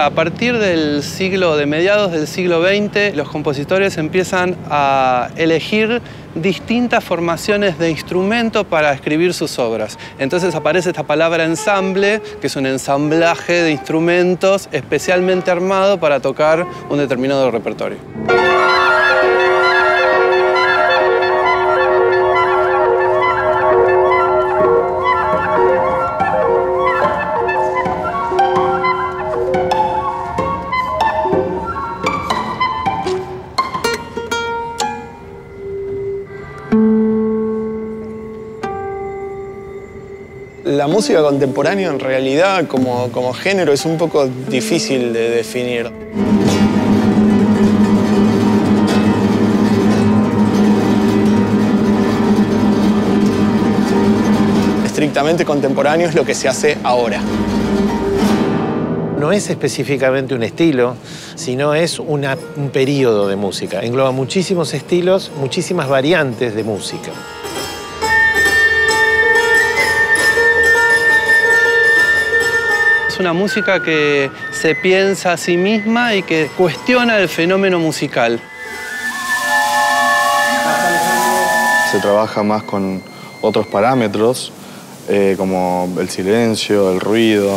A partir de mediados del siglo XX, los compositores empiezan a elegir distintas formaciones de instrumento para escribir sus obras. Entonces aparece esta palabra ensamble, que es un ensamblaje de instrumentos especialmente armado para tocar un determinado repertorio. La música contemporánea en realidad como género es un poco difícil de definir. Estrictamente contemporáneo es lo que se hace ahora. No es específicamente un estilo, sino es un período de música. Engloba muchísimos estilos, muchísimas variantes de música. Es una música que se piensa a sí misma y que cuestiona el fenómeno musical. Se trabaja más con otros parámetros, como el silencio, el ruido.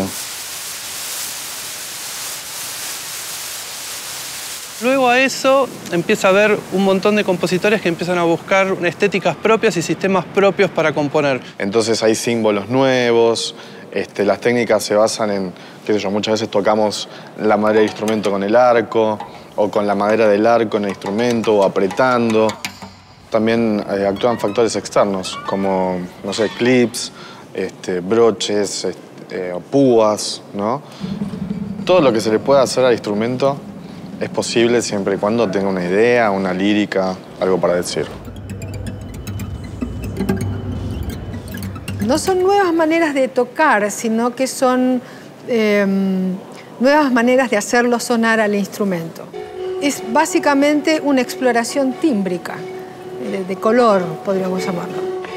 Luego a eso empieza a haber un montón de compositores que empiezan a buscar estéticas propias y sistemas propios para componer. Entonces hay símbolos nuevos. Las técnicas se basan en, qué sé yo, muchas veces tocamos la madera del instrumento con el arco, o con la madera del arco en el instrumento, o apretando. También actúan factores externos, como, no sé, clips, broches, o púas, ¿no? Todo lo que se le pueda hacer al instrumento es posible siempre y cuando tenga una idea, una lírica, algo para decir. No son nuevas maneras de tocar, sino que son nuevas maneras de hacerlo sonar al instrumento. Es básicamente una exploración tímbrica, de color, podríamos llamarlo.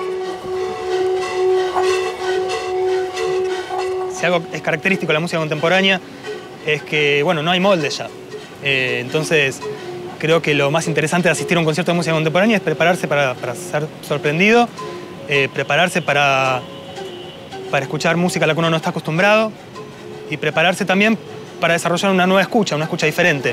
Si algo es característico de la música contemporánea es que, bueno, no hay molde ya. Entonces, creo que lo más interesante de asistir a un concierto de música contemporánea es prepararse para ser sorprendido, prepararse para escuchar música a la que uno no está acostumbrado y prepararse también para desarrollar una nueva escucha, una escucha diferente.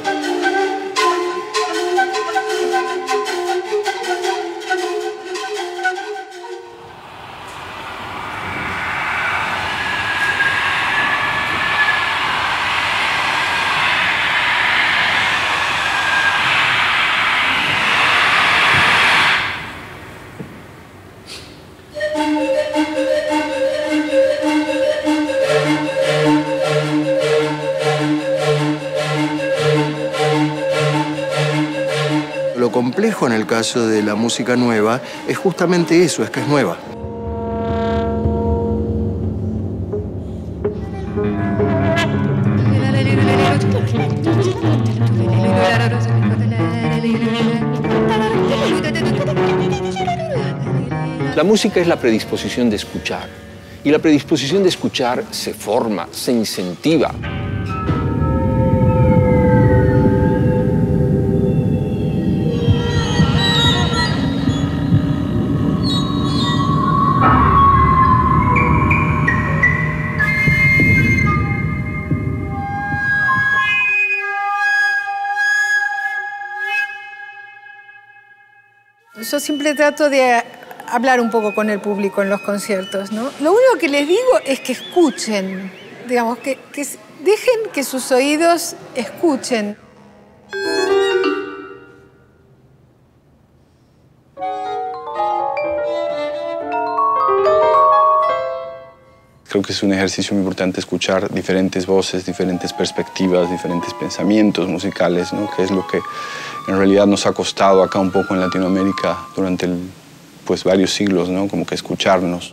Lo complejo en el caso de la música nueva es justamente eso, es que es nueva. La música es la predisposición de escuchar. Y la predisposición de escuchar se forma, se incentiva. Yo siempre trato de hablar un poco con el público en los conciertos, ¿no? Lo único que les digo es que escuchen, digamos, que dejen que sus oídos escuchen. Creo que es un ejercicio muy importante escuchar diferentes voces, diferentes perspectivas, diferentes pensamientos musicales, ¿no? Que es lo que en realidad nos ha costado acá un poco en Latinoamérica durante pues varios siglos, ¿no? Como que escucharnos.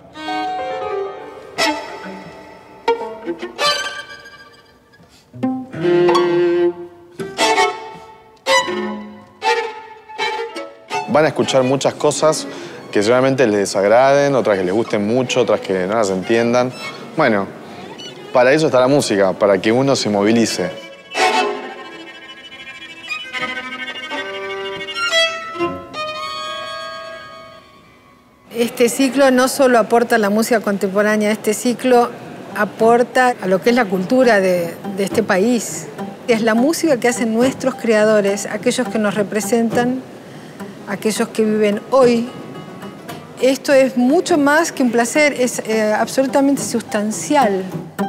Van a escuchar muchas cosas que seguramente les desagraden, otras que les gusten mucho, otras que no las entiendan. Bueno, para eso está la música, para que uno se movilice. Este ciclo no solo aporta a la música contemporánea, este ciclo aporta a lo que es la cultura de este país. Es la música que hacen nuestros creadores, aquellos que nos representan, aquellos que viven hoy. Esto es mucho más que un placer, es absolutamente sustancial.